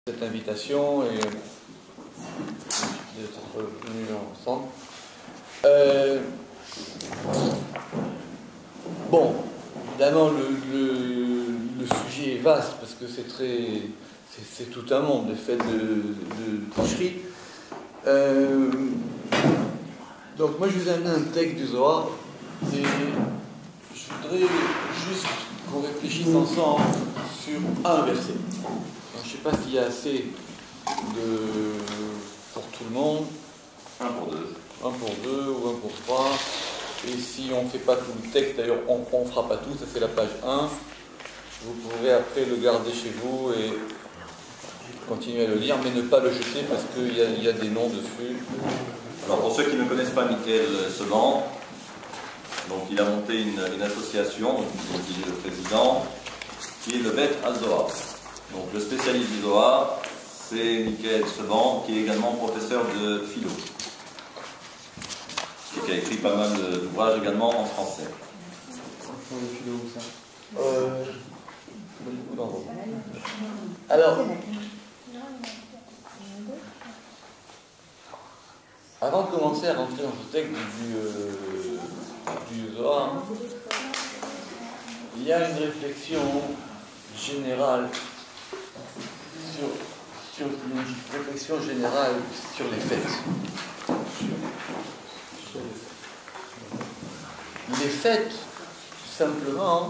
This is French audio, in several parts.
Cette invitation et d'être venus ensemble. Bon, évidemment, le sujet est vaste parce que c'est tout un monde, les faits de tricherie. Donc, moi, je vous amène un texte du Zohar et je voudrais juste qu'on réfléchisse ensemble sur un verset. Alors, je ne sais pas s'il y a assez pour tout le monde. Un pour deux. Un pour deux ou un pour trois. Et si on ne fait pas tout le texte, d'ailleurs on ne fera pas tout, ça c'est la page 1. Vous pourrez après le garder chez vous et continuer à le lire, mais ne pas le jeter parce qu'il y a des noms dessus. Alors pour ceux qui ne connaissent pas Michael Seban, donc il a monté une association, dont il est le président, qui est le Bet HaZohar. Donc le spécialiste du Zohar, c'est Michael Seban, qui est également professeur de philo. Et qui a écrit pas mal d'ouvrages également en français. Alors, avant de commencer à rentrer dans ce texte du Zohar, il y a une réflexion générale sur les fêtes. Les fêtes, simplement,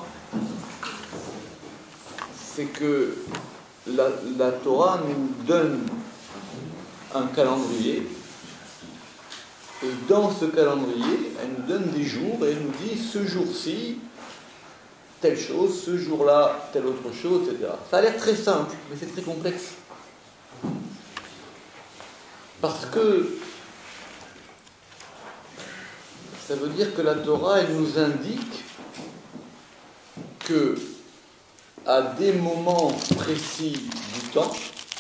c'est que la Torah nous donne un calendrier, et dans ce calendrier, elle nous donne des jours, et elle nous dit ce jour-ci, telle chose, ce jour-là, telle autre chose, etc. Ça a l'air très simple, mais c'est très complexe. Parce que ça veut dire que la Torah, elle nous indique que à des moments précis du temps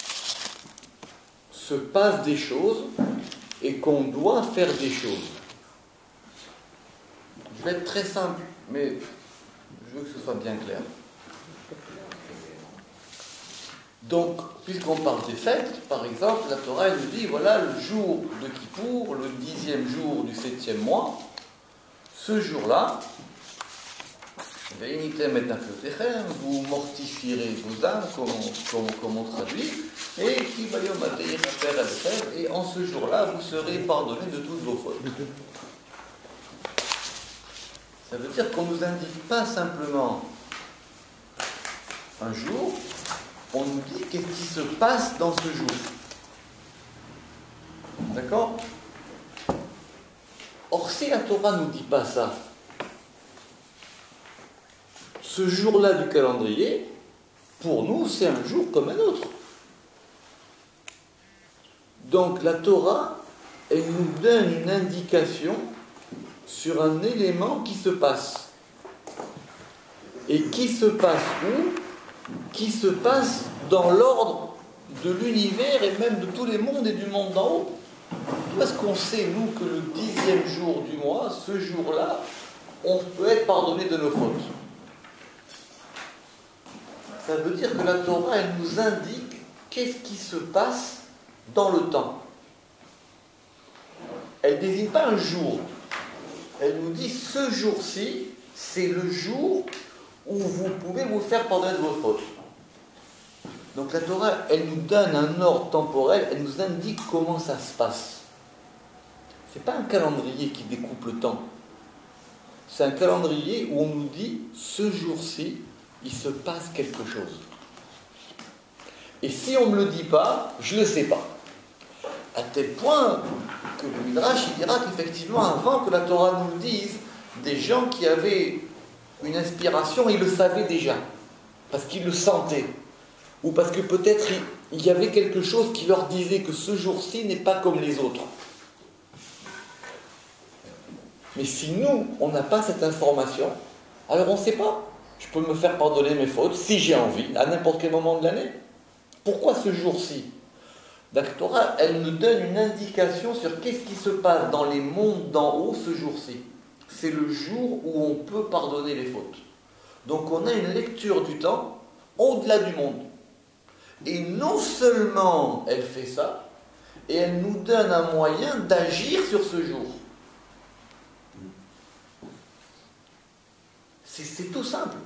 se passent des choses et qu'on doit faire des choses. Je vais être très simple, mais je veux que ce soit bien clair. Donc, puisqu'on parle des fêtes, par exemple, la Torah elle nous dit, voilà, le jour de Kippour, le 10e jour du 7e mois, ce jour-là, vous mortifierez vos âmes, comme on traduit, et en ce jour-là, vous serez pardonnés de toutes vos fautes. Ça veut dire qu'on ne nous indique pas simplement un jour, on nous dit qu'est-ce qui se passe dans ce jour. D'accord ? Or, si la Torah ne nous dit pas ça, ce jour-là du calendrier, pour nous, c'est un jour comme un autre. Donc, la Torah, elle nous donne une indication sur un élément qui se passe. Et qui se passe où ? Qui se passe dans l'ordre de l'univers et même de tous les mondes et du monde d'en haut. Parce qu'on sait, nous, que le 10e jour du mois, ce jour-là, on peut être pardonné de nos fautes. Ça veut dire que la Torah, elle nous indique qu'est-ce qui se passe dans le temps. Elle ne désigne pas un jour. Elle nous dit, ce jour-ci, c'est le jour où vous pouvez vous faire pardonner de vos fautes. Donc la Torah, elle nous donne un ordre temporel, elle nous indique comment ça se passe. Ce n'est pas un calendrier qui découpe le temps. C'est un calendrier où on nous dit, ce jour-ci, il se passe quelque chose. Et si on ne me le dit pas, je ne le sais pas. À tel point que le Midrash il dira qu'effectivement, avant que la Torah nous le dise, des gens qui avaient une inspiration, ils le savaient déjà. Parce qu'ils le sentaient. Ou parce que peut-être il y avait quelque chose qui leur disait que ce jour-ci n'est pas comme les autres. Mais si nous, on n'a pas cette information, alors on ne sait pas. Je peux me faire pardonner mes fautes, si j'ai envie, à n'importe quel moment de l'année. Pourquoi ce jour-ci ? La Torah, elle nous donne une indication sur qu'est-ce qui se passe dans les mondes d'en haut ce jour-ci. C'est le jour où on peut pardonner les fautes. Donc on a une lecture du temps au-delà du monde. Et non seulement elle fait ça, et elle nous donne un moyen d'agir sur ce jour. C'est tout simple.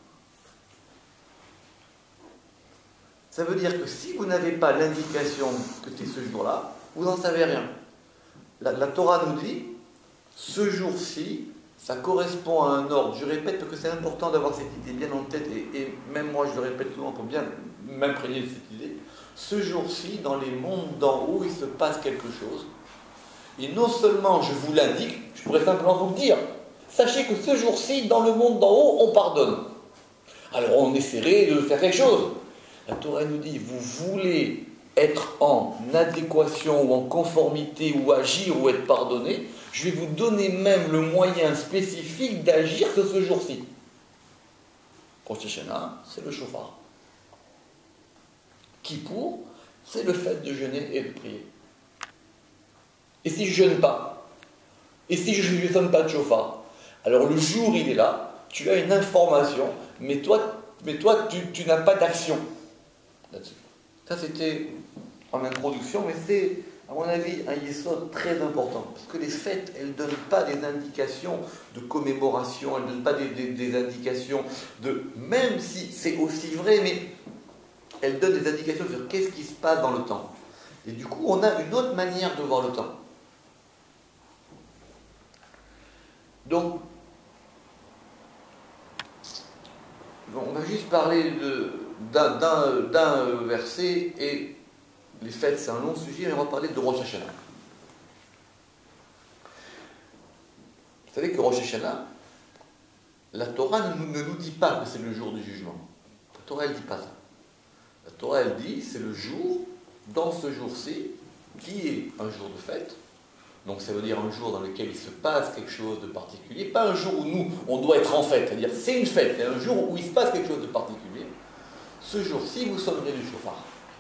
Ça veut dire que si vous n'avez pas l'indication que c'est ce jour-là, vous n'en savez rien. La Torah nous dit, ce jour-ci, ça correspond à un ordre. Je répète parce que c'est important d'avoir cette idée bien en tête, et même moi je le répète souvent pour bien m'imprégner de cette idée. Ce jour-ci, dans les mondes d'en haut, il se passe quelque chose. Et non seulement je vous l'indique, je pourrais simplement vous le dire. Sachez que ce jour-ci, dans le monde d'en haut, on pardonne. Alors on essaierait de faire quelque chose. La Torah nous dit, vous voulez être en adéquation ou en conformité ou agir ou être pardonné, je vais vous donner même le moyen spécifique d'agir que ce jour-ci. Rosh Hashanah, c'est le shofar. Kippour, c'est le fait de jeûner et de prier. Et si je ne jeûne pas, et si je ne sonne pas de shofar, alors le jour il est là, tu as une information, mais toi tu n'as pas d'action là-dessus. Ça c'était en introduction, mais c'est à mon avis un yesod très important, parce que les fêtes, elles ne donnent pas des indications de commémoration, elles ne donnent pas des indications de... Même si c'est aussi vrai, mais elles donnent des indications sur qu'est-ce qui se passe dans le temps. Et du coup, on a une autre manière de voir le temps. Donc, on va juste parler d'un verset, et les fêtes c'est un long sujet, mais on va parler de Rosh Hashanah. Vous savez que Rosh Hashanah, la Torah ne nous dit pas que c'est le jour du jugement. La Torah elle ne dit pas ça. La Torah elle dit c'est le jour, dans ce jour-ci, qui est un jour de fête. Donc ça veut dire un jour dans lequel il se passe quelque chose de particulier, pas un jour où nous, on doit être en fête, c'est-à-dire c'est une fête, c'est un jour où il se passe quelque chose de particulier. Ce jour-ci, vous sonnerez du shofar.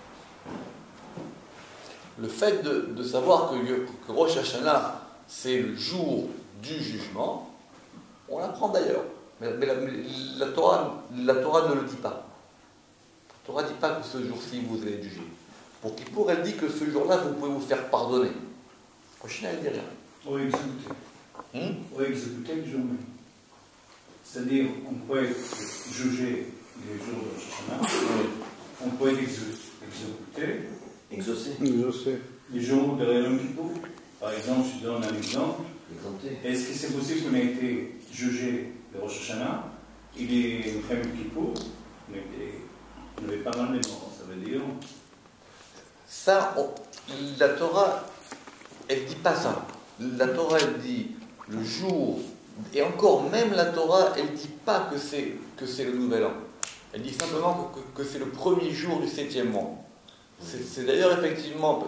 Le fait de savoir que Rosh Hashanah, c'est le jour du jugement, on l'apprend d'ailleurs. Mais la Torah ne le dit pas. La Torah ne dit pas que ce jour-ci, vous allez être jugé. Pour Kippour, elle dit que ce jour-là, vous pouvez vous faire pardonner. Rosh Hashanah, elle ne dit rien. Ou exécuter. Ou exécuter le jour même. C'est-à-dire, on peut juger les jours de Rosh Hashanah, on peut exécuter, Exaucer. les jours de Yom Kippour. Par exemple, je donne un exemple. Est-ce que c'est possible qu'on ait été jugé de Rosh Hashanah, il est Yom Kippour, mais il y avait pas mal de morts, ça veut dire. Ça, la Torah, elle ne dit pas ça. La Torah, elle dit le jour, et encore même la Torah, elle ne dit pas que c'est le nouvel an. Elle dit simplement que c'est le premier jour du 7e mois. C'est d'ailleurs effectivement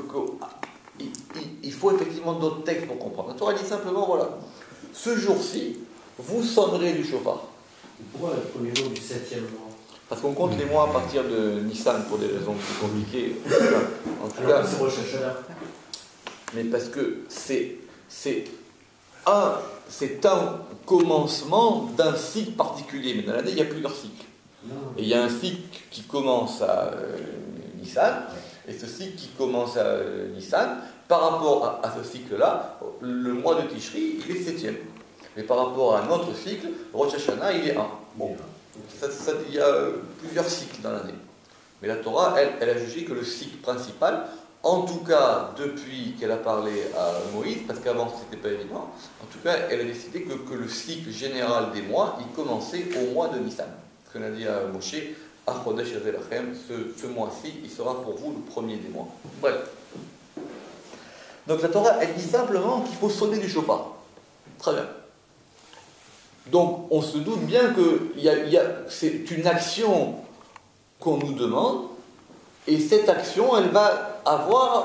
il faut effectivement d'autres textes pour comprendre. La Torah dit simplement, voilà, ce jour-ci, vous sonnerez du shofar. Pourquoi le premier jour du 7e mois? Parce qu'on compte les mois à partir de Nissan pour des raisons plus compliquées. En tout cas, c'est Rosh Hashanah. Mais parce que c'est un commencement d'un cycle particulier. Mais dans l'année, il y a plusieurs cycles. Et il y a un cycle qui commence à Nissan, et ce cycle qui commence à Nissan, par rapport à ce cycle-là, le mois de Tishri, il est 7e. Mais par rapport à un autre cycle, Rosh Hashanah, il est 1. Bon, il y a plusieurs cycles dans l'année. Mais la Torah, elle a jugé que le cycle principal, en tout cas depuis qu'elle a parlé à Moïse, parce qu'avant c'était pas évident, en tout cas elle a décidé que le cycle général des mois, il commençait au mois de Nissan. Ce qu'on a dit à Moshe, Achodesh Azelachem, ce mois-ci, il sera pour vous le premier des mois. Bref. Donc la Torah, elle dit simplement qu'il faut sonner du shofar. Très bien. Donc on se doute bien que c'est une action qu'on nous demande, et cette action, elle va avoir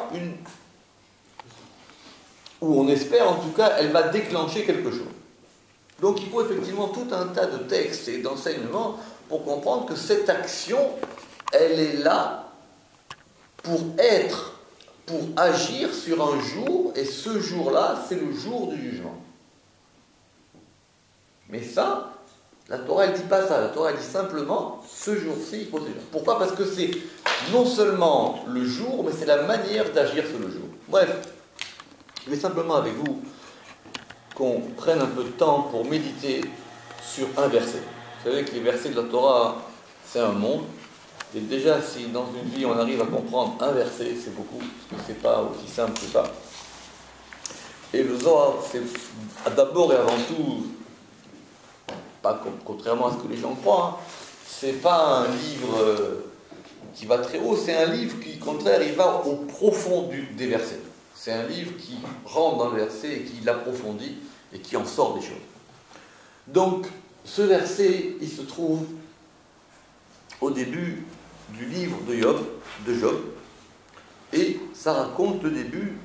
ou on espère en tout cas, elle va déclencher quelque chose. Donc il faut effectivement tout un tas de textes et d'enseignements pour comprendre que cette action, elle est là pour agir sur un jour, et ce jour-là, c'est le jour du jugement. Mais ça, la Torah, elle ne dit pas ça. La Torah, elle dit simplement, ce jour-ci, il faut dire. Pourquoi ? Parce que non seulement le jour, mais c'est la manière d'agir sur le jour. Bref, je vais simplement avec vous qu'on prenne un peu de temps pour méditer sur un verset. Vous savez que les versets de la Torah, c'est un monde. Et déjà, si dans une vie on arrive à comprendre un verset, c'est beaucoup, parce que c'est pas aussi simple que ça. Et le Zohar, c'est d'abord et avant tout, pas contrairement à ce que les gens croient, c'est pas un livre qui va très haut, c'est un livre qui, au contraire, il va au profond des versets. C'est un livre qui rentre dans le verset et qui l'approfondit et qui en sort des choses. Donc, ce verset, il se trouve au début du livre de Job, et ça raconte le début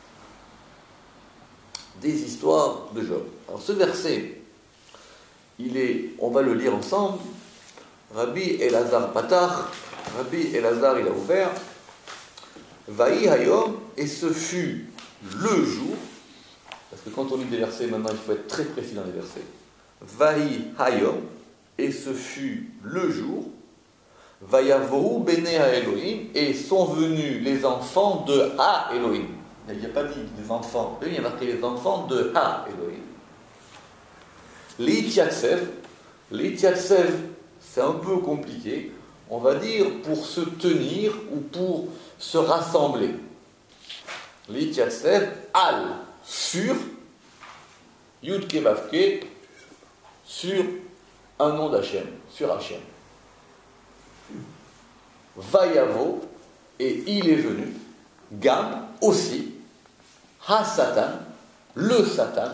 des histoires de Job. Alors ce verset, on va le lire ensemble. Rabbi Elazar Patach, Rabbi Elazar il a ouvert, Vahi Hayom, et ce fut le jour, parce que quand on lit des versets maintenant il faut être très précis dans les versets. Vahi Hayom, et ce fut le jour, Vayavohu Bene Elohim, et sont venus les enfants de Ha Elohim. Il n'y a pas dit les enfants, il y a marqué les enfants de Ha Elohim. L'Itiyatsev, c'est un peu compliqué, on va dire pour se tenir ou pour se rassembler. L'Itiyatsev, al, sur, Yud Kevavke, sur un nom d'Hachem, sur Hachem. Vayavo, et il est venu, Gam, aussi, Ha-Satan, le Satan,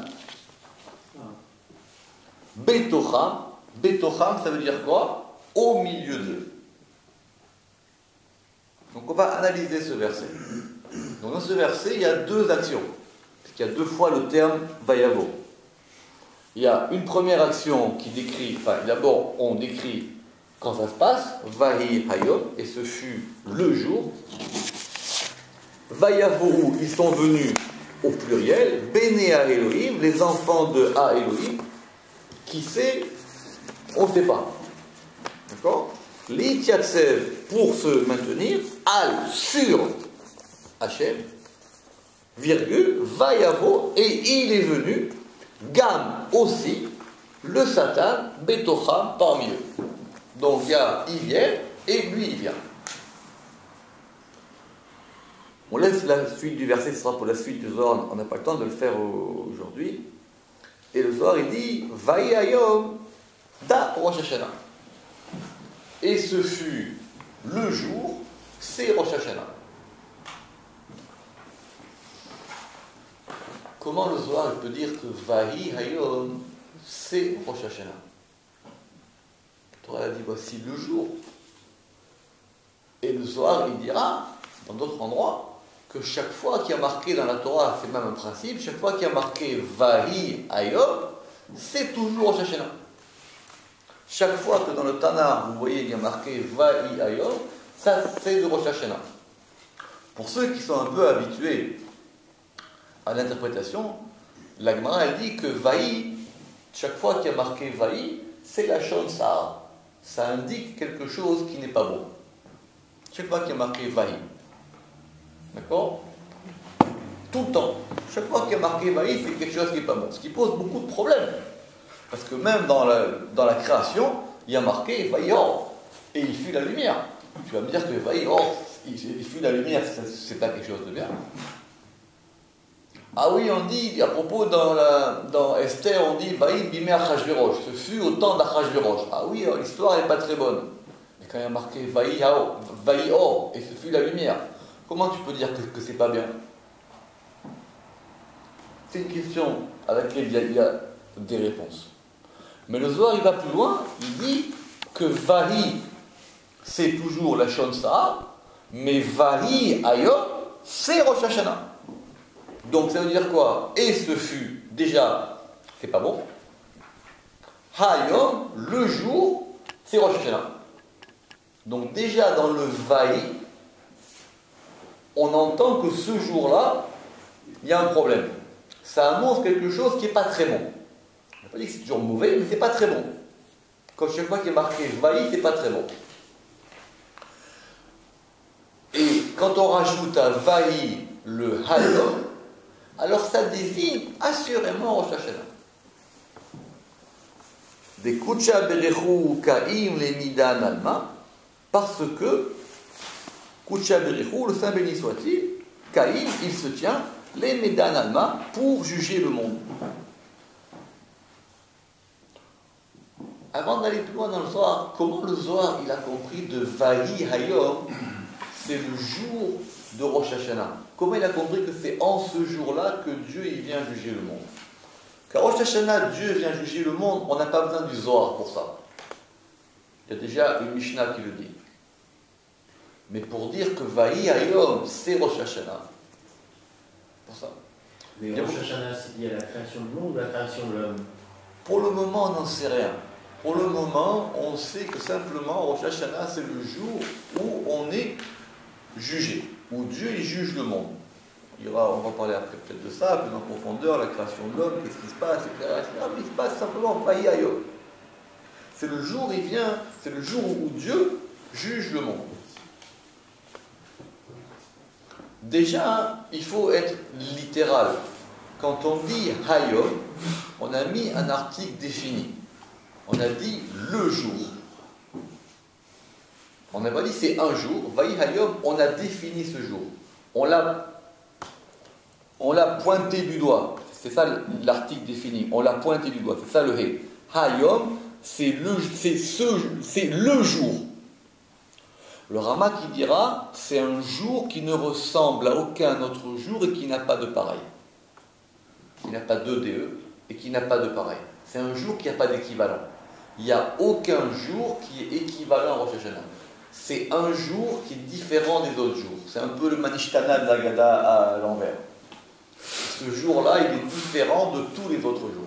Betocham, ça veut dire quoi? Au milieu d'eux. Donc on va analyser ce verset. Donc dans ce verset, il y a deux actions. Il y a deux fois le terme Vayavo. Il y a une première action qui décrit, d'abord on décrit quand ça se passe, Vahi Hayom, et ce fut le jour. Vayavohu, ils sont venus au pluriel, Bénéa Elohim, les enfants de Ha Elohim, qui c'est, on ne sait pas. D'accord? L'Itiyatsev, pour se maintenir, Al, sur Hachem, virgule, Vayavo, et il est venu, Gam, aussi, le Satan, Betocham, parmi eux. Donc il vient, et lui il vient. On laisse la suite du verset, ce sera pour la suite du Zohar, on n'a pas le temps de le faire aujourd'hui. Et le Zohar il dit, Vahi Hayom, da Rosh Hashanah. Et ce fut le jour, c'est Rosh Hashanah. Comment le Zohar peut dire que Vahi Hayom, c'est Rosh Hashanah? La Torah a dit voici le jour. Et le Zohar il dira, dans d'autres endroits, que chaque fois qu'il y a marqué dans la Torah, c'est même un principe, chaque fois qu'il y a marqué Vahi Hayom, c'est toujours Rosh Hashanah. Chaque fois que dans le Tanakh, vous voyez qu'il y a marqué Vahi Hayom, ça c'est de Rosh Hashanah. Pour ceux qui sont un peu habitués à l'interprétation, la Gemara elle dit que Vahi, chaque fois qu'il y a marqué Vahi, c'est la Shon Sa'ar. Ça indique quelque chose qui n'est pas bon. Chaque fois qu'il y a marqué Vahi. D'accord? Tout le temps. Chaque fois qu'il y a marqué Vahi, c'est quelque chose qui n'est pas bon. Ce qui pose beaucoup de problèmes. Parce que même dans la création, il y a marqué Vahi Or. Et il fuit la lumière. Tu vas me dire que Vahi Or, il fuit la lumière, c'est pas quelque chose de bien. Ah oui, on dit, à propos dans Esther, on dit Vahi Bimei Achashverosh. Ce fut au temps d'Achashverosh. Ah oui, l'histoire n'est pas très bonne. Mais quand il y a marqué Vahi Or, et ce fut la lumière, comment tu peux dire que c'est pas bien? C'est une question à laquelle il y a des réponses. Mais le Zohar, il va plus loin, il dit que Vahi, c'est toujours la Shon Sa'ar, mais Vahi Hayom, c'est Rosh Hashanah. Donc ça veut dire quoi? Et ce fut, déjà, c'est pas bon. Hayom, le jour, c'est Rosh Hashanah. Donc déjà dans le Vahi, on entend que ce jour-là, il y a un problème. Ça annonce quelque chose qui n'est pas très bon. On n'a pas dit que c'est toujours mauvais, mais c'est pas très bon. Comme chaque fois qu'il est marqué Vahi, c'est pas très bon. quand on rajoute à Vaï le Hayom, alors ça désigne assurément Rosh Hashanah. Des Kucha Berechu Kaim le Midan Alma, parce que Kucha Berechu, le Saint béni soit-il, Kaim, il se tient les Midan Alma pour juger le monde. Avant d'aller plus loin dans le Zohar, comment le Zohar il a compris de Vaï Hayom, c'est le jour de Rosh Hashanah. Comment il a compris que c'est en ce jour-là que Dieu il vient juger le monde? Car Rosh Hashanah, Dieu vient juger le monde, on n'a pas besoin du Zohar pour ça. Il y a déjà une Mishnah qui le dit. Mais pour dire que Vaï Hayom, c'est Rosh Hashanah, pour ça. Mais Rosh Hashanah, c'est lié à la création du monde ou à la création de l'homme? Pour le moment, on n'en sait rien. Pour le moment, on sait que simplement Rosh Hashanah, c'est le jour où on est jugé, où Dieu il juge le monde. On va parler après peut-être de ça, plus en profondeur, la création de l'homme, qu'est-ce qui se passe, etc. Mais il se passe simplement Vaï Hayom. C'est le jour, il vient, c'est le jour où Dieu juge le monde. Déjà, il faut être littéral. Quand on dit Hayom, on a mis un article défini. On a dit le jour. On n'a pas dit c'est un jour. Vaï Hayom, on a défini ce jour. On l'a pointé du doigt. C'est ça l'article défini. On l'a pointé du doigt. C'est ça le He. Hayom, c'est le jour. Le Rama qui dira, c'est un jour qui ne ressemble à aucun autre jour et qui n'a pas de pareil. Qui n'a pas de DE et qui n'a pas de pareil. C'est un jour qui n'a pas d'équivalent. Il n'y a aucun jour qui est équivalent à Rosh Hashanah. C'est un jour qui est différent des autres jours. C'est un peu le Manishtana de l'Agada à l'envers. Ce jour-là, il est différent de tous les autres jours.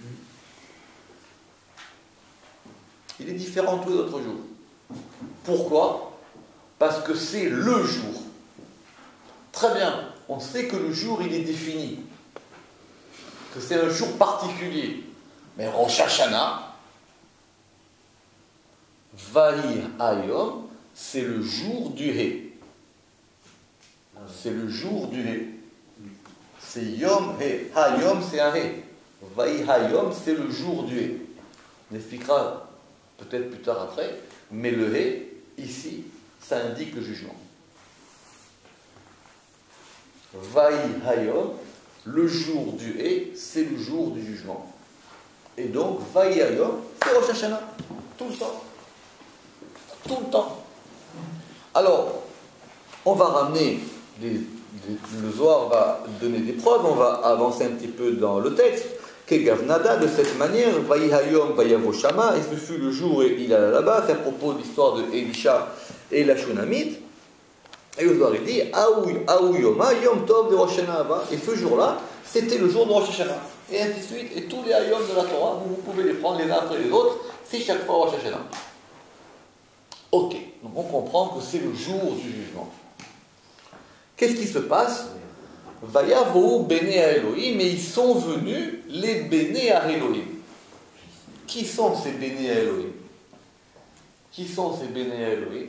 Il est différent de tous les autres jours. Pourquoi? Parce que c'est le jour. Très bien, on sait que le jour, il est défini. Que c'est un jour particulier. Mais Rosh Hashanah, Vaï Hayom, c'est le jour du He. C'est le jour du He. C'est Yom He. Hayom, c'est un He. Vaï Hayom, c'est le jour du He. On expliquera peut-être plus tard après, mais le He, ici, ça indique le jugement. Vaï Hayom, le jour du He, c'est le jour du jugement. Et donc, Vaï Hayom, c'est Rosh Hashanah. Tout le temps. Tout le temps. Alors, on va ramener, le Zohar va donner des preuves, on va avancer un petit peu dans le texte. Kegavnada, de cette manière, Vaï Hayom, Vaïavo Shama, et ce fut le jour où il alla là-bas, c'est à propos de l'histoire de Elisha et la Shunamite. Et le Zohar dit, Aou Yoma, Yom Tov de Rosh Hashanah. Et ce jour-là, c'était le jour de Rosh Hashanah. Et ainsi de suite, et tous les Hayom de la Torah, vous pouvez les prendre les uns après les autres, c'est chaque fois Rosh Hashanah. Ok, donc on comprend que c'est le jour du jugement. Qu'est-ce qui se passe? Vayavo Bene Elohim, et ils sont venus les Bene Elohim. Qui sont ces Bene Elohim? Qui sont ces Bene Elohim?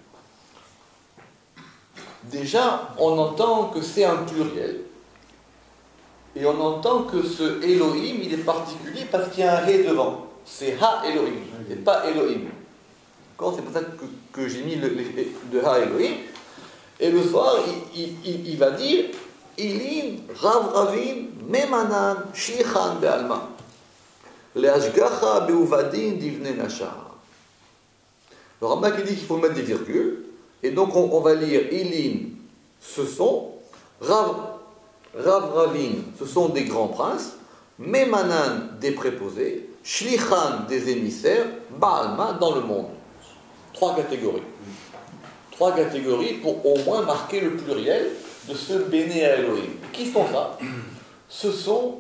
Déjà, on entend que c'est un pluriel. Et on entend que ce Elohim, il est particulier parce qu'il y a un He devant. C'est Ha Elohim, c'est pas Elohim. C'est pour ça que j'ai mis le de Ha Elohim. Et le soir, il va dire Ilim, Rav Ravim, Memanan, Shichan Be'alma. Le'ashgacha be'uvadin divne nashar. Le Rambam qui dit qu'il faut mettre des virgules. Et donc on va lire Ilim, ce sont Rav Ravim, ce sont des grands princes, Memanan, des préposés, Shlichan, des émissaires, Ba'alma, dans le monde. 3 catégories. 3 catégories pour au moins marquer le pluriel de ce Béné Elohim. Qui sont ça? Ce sont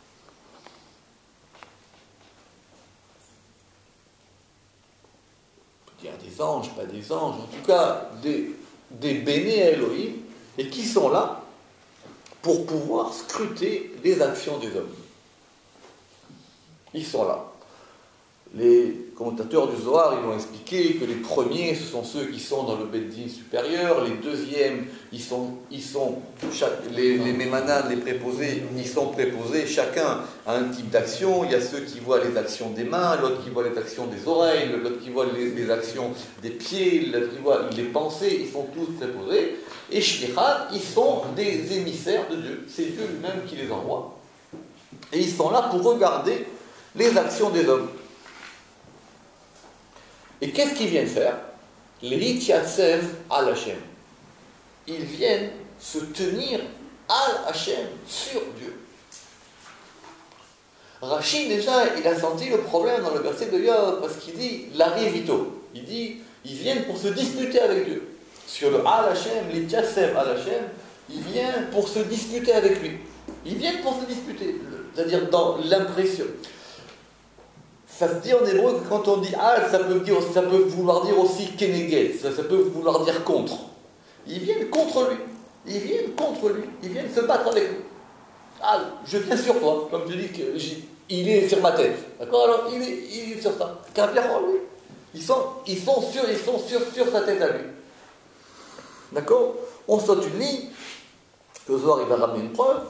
on peut dire des anges, pas des anges, en tout cas des Béné Elohim, et qui sont là pour pouvoir scruter les actions des hommes. Ils sont là. les commentateurs du Zohar, ils vont expliquer que les premiers, ce sont ceux qui sont dans le Beddin supérieur, les deuxièmes, les mémanades, les préposés, ils sont préposés, chacun a un type d'action. Il y a ceux qui voient les actions des mains, l'autre qui voit les actions des oreilles, l'autre qui voit les actions des pieds, l'autre qui voit les pensées, ils sont tous préposés. Et Shlichad, ils sont des émissaires de Dieu, c'est Dieu lui-même qui les envoie. Et ils sont là pour regarder les actions des hommes. Et qu'est-ce qu'ils viennent faire? Les Hitchatsev al Hashem. Ils viennent se tenir al Hashem, sur Dieu. Rachid, déjà, il a senti le problème dans le verset de Yov, parce qu'il dit l'arivito. Il dit, ils viennent pour se disputer avec Dieu. Sur le al Hashem, les Hitchatsev al Hashem, ils viennent pour se disputer avec lui. Ils viennent pour se disputer, c'est-à-dire dans l'impression. Ça se dit en hébreu que quand on dit al, ça peut vouloir dire aussi keneged, ça peut vouloir dire contre. Ils viennent contre lui. Ils viennent contre lui. Ils viennent se battre avec lui. Al, je viens sur toi, comme tu dis qu'il est sur ma tête. D'accord? Alors il est sur ça. Qu'importe lui. Ils sont sur sa tête à lui. D'accord? On saute une ligne. Le Zohar il va ramener une preuve.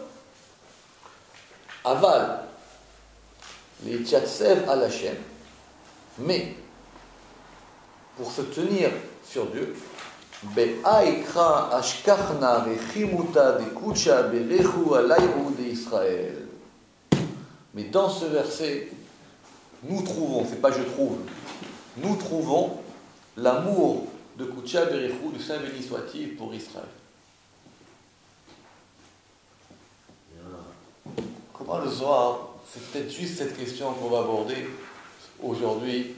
Aval. Les Hitchatsev al Hashem, mais pour se tenir sur Dieu, Be'aikra ashkachna vechimuta de kucha berechu alayhu de Israël. Mais dans ce verset, nous trouvons, c'est pas je trouve, nous trouvons l'amour de kucha berechu, du Saint béni soit-il pour Israël. Comment le Zohar, c'est peut-être juste cette question qu'on va aborder aujourd'hui.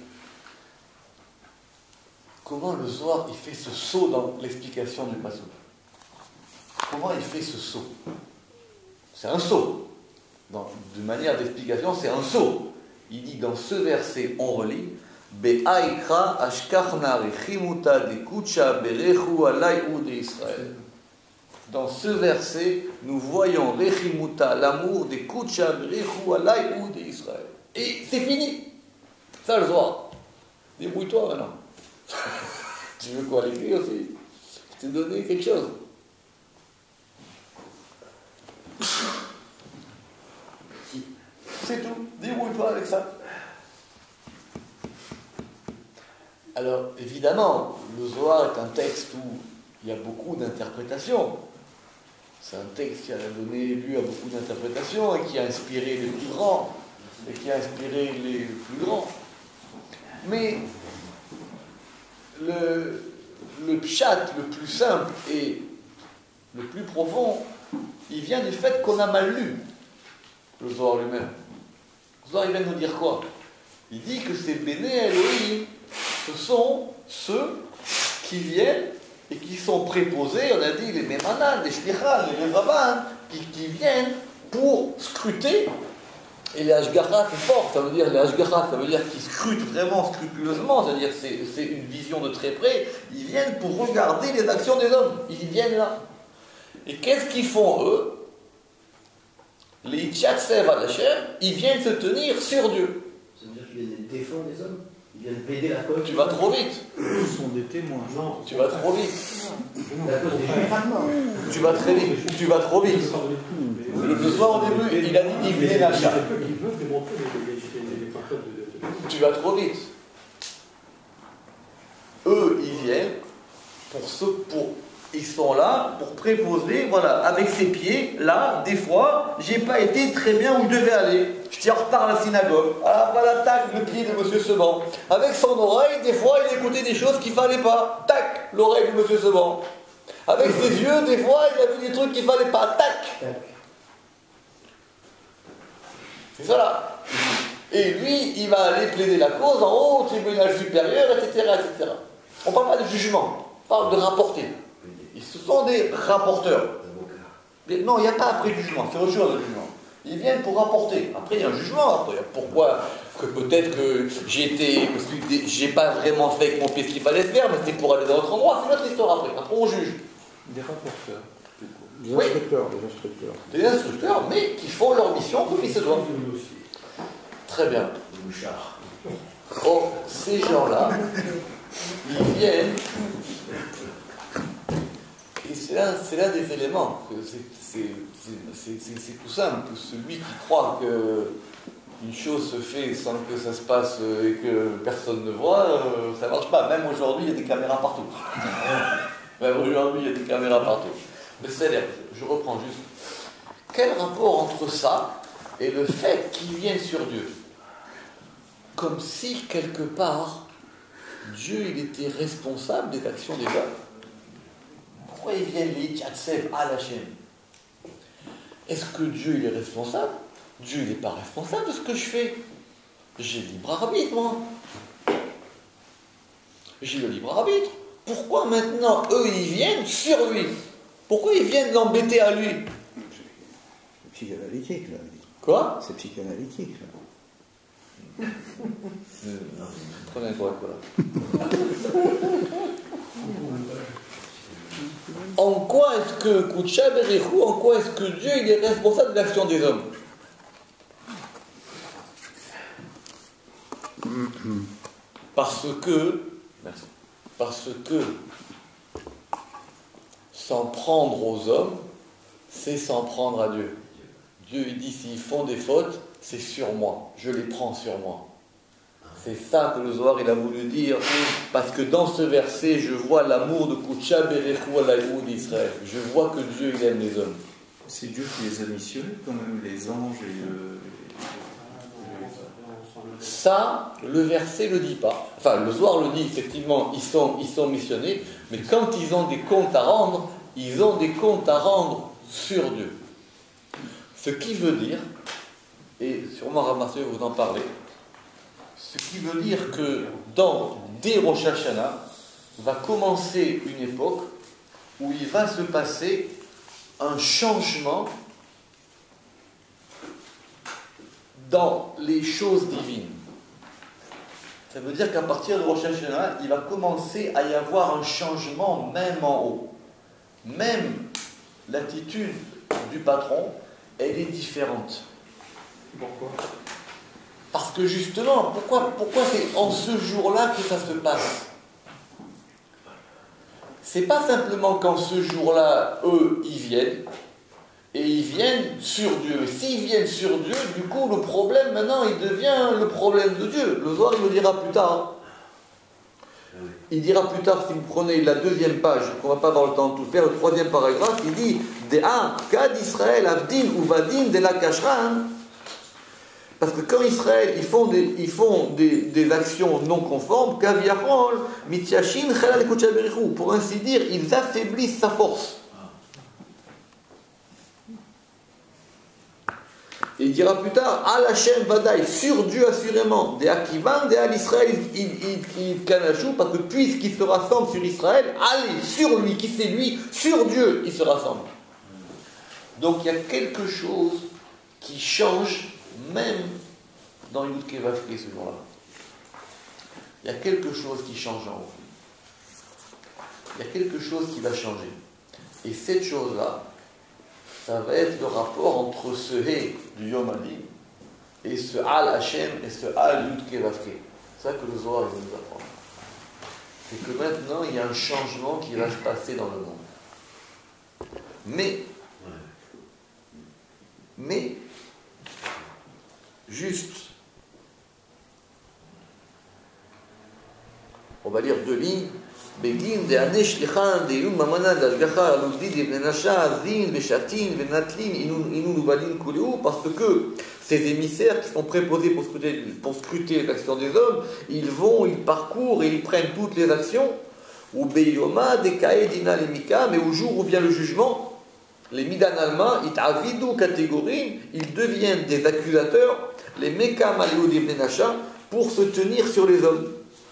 Comment le Zohar, il fait ce saut dans l'explication du Passouk? Comment il fait ce saut? C'est un saut. De manière d'explication, c'est un saut. Il dit dans ce verset, on relit Be'aikra ashkachna rechimuta de kucha berechu alayhu de Israël. Dans ce verset, nous voyons Rechimuta, l'amour des Kucha Berechu alayhu de Israël. Et c'est fini. Ça le Zohar. Débrouille-toi maintenant. Tu veux quoi l'écrire aussi? Je t'ai donné quelque chose. C'est tout. Débrouille-toi avec ça. Alors, évidemment, le Zohar est un texte où il y a beaucoup d'interprétations. C'est un texte qui a donné lieu à beaucoup d'interprétations et qui a inspiré les plus grands et qui a inspiré les plus grands. Mais le pshat le plus simple et le plus profond, il vient du fait qu'on a mal lu le Zohar lui-même. Le Zohar, il vient nous dire quoi? Il dit que ces Béné Elohim, ce sont ceux qui viennent et qui sont préposés, on a dit, les mémanades, les shlichad, les rabban, qui viennent pour scruter. Et les ashgacha, c'est fort, ça veut dire, les ashgacha, ça veut dire qu'ils scrutent vraiment scrupuleusement, c'est-à-dire c'est une vision de très près. Ils viennent pour regarder les actions des hommes, ils viennent là. Et qu'est-ce qu'ils font, eux? Les Hitchatsev al Hashem, ils viennent se tenir sur Dieu. Ça veut dire qu'ils viennent défendre les hommes? Ils viennent plaider la cause? Tu vas trop vite. Ils sont des témoins. Non. Tu vas trop vite. La cause des juifs. Tu vas très vite. Tu vas trop vite. Le soir au début, il a dit qu'il venait l'achat. Tu vas trop vite. Eux, ils viennent ils sont là pour préposer, voilà, avec ses pieds, là, des fois, j'ai pas été très bien où je devais aller. Je tire en retard à la synagogue. Ah, voilà, tac, le pied de monsieur Seban. Avec son oreille, des fois, il écoutait des choses qu'il fallait pas. Tac, l'oreille de monsieur Seban. Avec ses yeux, des fois, il a vu des trucs qu'il fallait pas. Tac. C'est ça là. Et lui, il va aller plaider la cause en haut, au tribunal supérieur, etc., etc. On ne parle pas de jugement, on parle de rapporter. Ce sont des rapporteurs. Non, il n'y a pas après jugement, c'est autre chose le jugement. Ils viennent pour rapporter. Après, il y a un jugement. Après, pourquoi? Que peut-être que j'ai pas vraiment fait avec mon pied ce qu'il fallait faire, mais c'était pour aller dans autre endroit. C'est notre histoire après. Après, on juge. Des rapporteurs. Des instructeurs. Des instructeurs, mais qui font leur mission comme il se doit. Très bien. Or, ces gens-là, ils viennent, et c'est l'un des éléments, c'est tout simple, celui qui croit qu'une chose se fait sans que ça se passe et que personne ne voit, ça ne marche pas. Même aujourd'hui, il y a des caméras partout. Même aujourd'hui, il y a des caméras partout. Mais c'est-à-dire, je reprends juste, quel rapport entre ça et le fait qu'ils viennent sur Dieu? Comme si, quelque part, Dieu, il était responsable des actions des hommes. Pourquoi ils viennent les Tchatsev à la chaîne? Est-ce que Dieu, il est responsable? Dieu, il n'est pas responsable de ce que je fais. J'ai le libre arbitre, moi. J'ai le libre arbitre. Pourquoi maintenant, eux, ils viennent sur lui? Pourquoi ils viennent l'embêter à lui? C'est psychanalytique, là. Quoi? C'est psychanalytique, là. Prenez un quoi, En quoi est-ce que Koucha Berechou, en quoi est-ce que Dieu il est responsable de l'action des hommes? Parce que s'en prendre aux hommes, c'est s'en prendre à Dieu. Dieu il dit s'ils font des fautes, c'est sur moi, je les prends sur moi. C'est ça que le Zohar il a voulu dire, parce que dans ce verset, je vois l'amour de Koucha Berechou à l'aïou d'Israël. Je vois que Dieu il aime les hommes. C'est Dieu qui les a missionnés quand même, les anges et Ça, le verset ne le dit pas. Enfin, le Zohar le dit, effectivement, ils sont missionnés, mais quand ils ont des comptes à rendre, ils ont des comptes à rendre sur Dieu. Ce qui veut dire, et sûrement Rav Marseille vous en parlez, ce qui veut dire que dès Rosh Hashanah, va commencer une époque où il va se passer un changement dans les choses divines. Ça veut dire qu'à partir de Rosh Hashanah, il va commencer à y avoir un changement même en haut. Même l'attitude du patron, elle est différente. Pourquoi? Parce que justement, pourquoi c'est en ce jour-là que ça se passe? C'est pas simplement qu'en ce jour-là, eux, ils viennent, et ils viennent sur Dieu. Et s'ils viennent sur Dieu, du coup, le problème, maintenant, il devient le problème de Dieu. Le Zohar, il le dira plus tard. Il dira plus tard, si vous prenez la deuxième page, qu'on ne va pas avoir le temps de tout faire, le troisième paragraphe, il dit « De'a kad Israël avdin uvadin de la kashran » parce que quand Israël, ils font des actions non conformes, kaviachol, mityashin, chelal koucha berichou, pour ainsi dire, ils affaiblissent sa force. Et il dira plus tard, Al Hashem Vadaï, sur Dieu assurément, des Akivan, des Al Israël, il kanachou, parce que puisqu'ils se rassemblent sur Israël, allez, sur lui, qui c'est lui, sur Dieu, ils se rassemblent. Donc il y a quelque chose qui change, même dans Yud Kei Vav Kei ce jour-là. Il y a quelque chose qui change en haut. Il y a quelque chose qui va changer. Et cette chose-là, ça va être le rapport entre ce He du Yom Adin et ce Al Hashem et ce Al Yud Kei Vav Kei. C'est ça que le Zohar va nous apprendre. C'est que maintenant, il y a un changement qui va se passer dans le monde. Mais, juste, on va lire deux lignes. Begin de Anesh Lichan, de Yum Mamana, d'Ashgacha, Aluzdi, de Bnenasha, Zin, Veshatin, Venatlin, Inun Uvalin Kuleu, parce que ces émissaires qui sont préposés pour scruter l'action des hommes, ils parcourent et ils prennent toutes les actions. Ou Beyoma, de Kaedina, les Mika, mais au jour où vient le jugement, les Midan Alma, Itavidu, catégorie, ils deviennent des accusateurs, les Meka Maléo de Bnenasha, pour se tenir sur les hommes.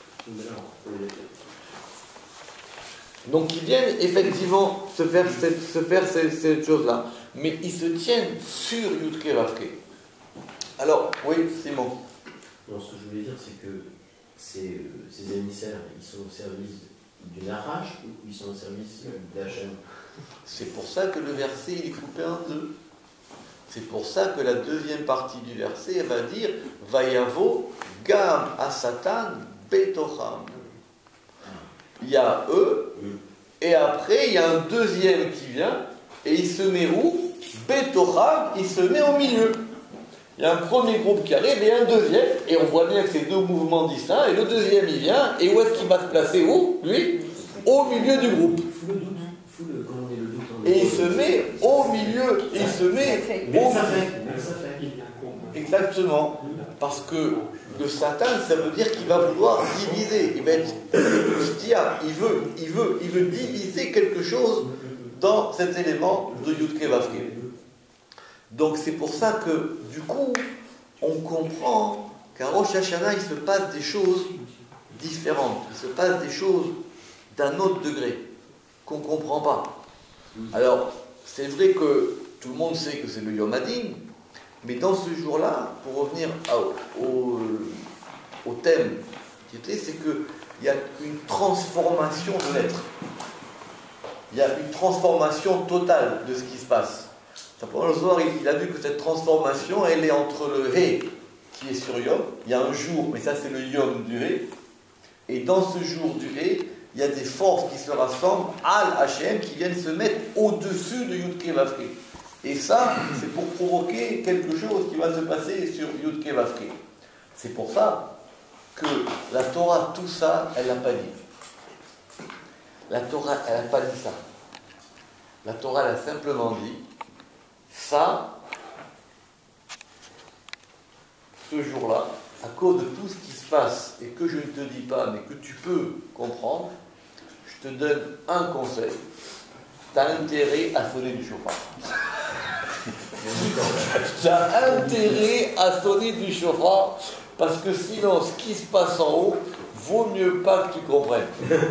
Donc ils viennent effectivement se faire cette chose-là. Mais ils se tiennent sur Yud Kei Vav Kei. Alors, oui, Simon. Non, ce que je voulais dire, c'est que ces émissaires, ils sont au service du Nachash ou ils sont au service d'Hachem? C'est pour ça que le verset il est coupé en deux. C'est pour ça que la deuxième partie du verset va dire Vayavo gam à Satan betocham. Il y a eux, et après il y a un deuxième qui vient, et il se met où? Betocham, il se met au milieu. Il y a un premier groupe qui arrive et un deuxième, et on voit bien que c'est deux mouvements distincts, et le deuxième il vient, et où est-ce qu'il va se placer? Où? Lui? Au milieu du groupe. Et il se met au milieu, il se met au milieu. Exactement. Parce que le Satan, ça veut dire qu'il va vouloir diviser. Il va être il veut diviser quelque chose dans cet élément de Yudke Vavke. Donc c'est pour ça que, du coup, on comprend qu'à Rosh Hashanah, il se passe des choses différentes. Il se passe des choses d'un autre degré, qu'on ne comprend pas. Alors, c'est vrai que tout le monde sait que c'est le Yom Hadin, mais dans ce jour-là, pour revenir au thème qui était, c'est qu'il y a une transformation de l'être. Il y a une transformation totale de ce qui se passe. Simplement, le soir, il a vu que cette transformation, elle est entre le Hé, qui est sur Yom. Il y a un jour, mais ça c'est le Yom du Hé. Et dans ce jour du Hé, il y a des forces qui se rassemblent, Al-Hachem, qui viennent se mettre au-dessus de Yudke Vavke. Et ça, c'est pour provoquer quelque chose qui va se passer sur Yudke Vavke. C'est pour ça que la Torah, tout ça, elle n'a pas dit. La Torah, elle n'a pas dit ça. La Torah, elle a simplement dit, ça, ce jour-là, à cause de tout ce qui se passe et que je ne te dis pas, mais que tu peux comprendre, je te donne un conseil. Tu as intérêt à sonner du chauffard. Tu as intérêt à sonner du chauffard parce que sinon, ce qui se passe en haut, vaut mieux pas que tu comprennes.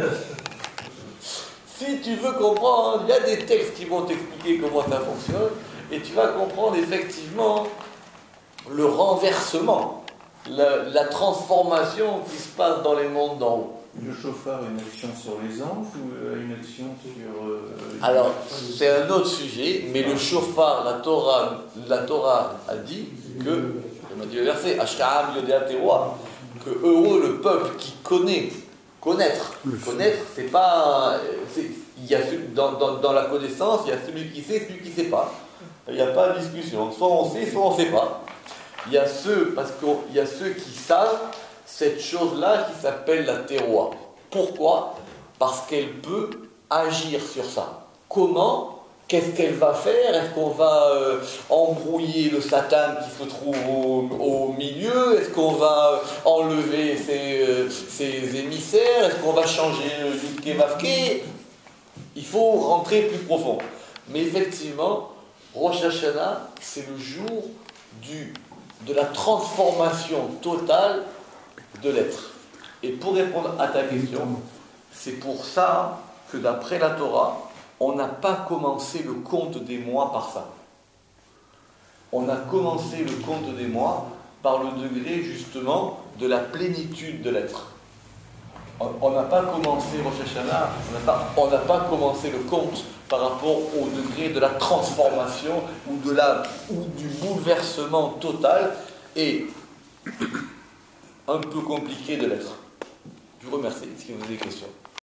Si tu veux comprendre, il y a des textes qui vont t'expliquer comment ça fonctionne et tu vas comprendre effectivement le renversement, la transformation qui se passe dans les mondes d'en haut. Le chauffard a une action sur les anges ou une action sur... Alors, c'est un autre sujet, mais le chauffard, la Torah a dit que, on a dit le verset, Ashka'am Yodea Teroa, que heureux le peuple qui connaître, c'est pas... Il y a, dans la connaissance, il y a celui qui sait, celui qui ne sait pas. Il n'y a pas de discussion. Soit on sait, soit on ne sait pas. Il y a ceux qui savent cette chose-là qui s'appelle la terroir. Pourquoi? Parce qu'elle peut agir sur ça. Comment? Qu'est-ce qu'elle va faire? Est-ce qu'on va embrouiller le Satan qui se trouve au milieu? Est-ce qu'on va enlever ses émissaires? Est-ce qu'on va changer le Yudke Vavke? Il faut rentrer plus profond. Mais effectivement, Rosh Hashanah, c'est le jour de la transformation totale de l'être. Et pour répondre à ta question, c'est pour ça que d'après la Torah, on n'a pas commencé le compte des mois par ça. On a commencé le compte des mois par le degré justement de la plénitude de l'être. On n'a pas commencé Rosh Hashanah, on n'a pas commencé le compte par rapport au degré de la transformation ou du bouleversement total et un peu compliqué de l'être. Je vous remercie. Est-ce que vous avez des questions?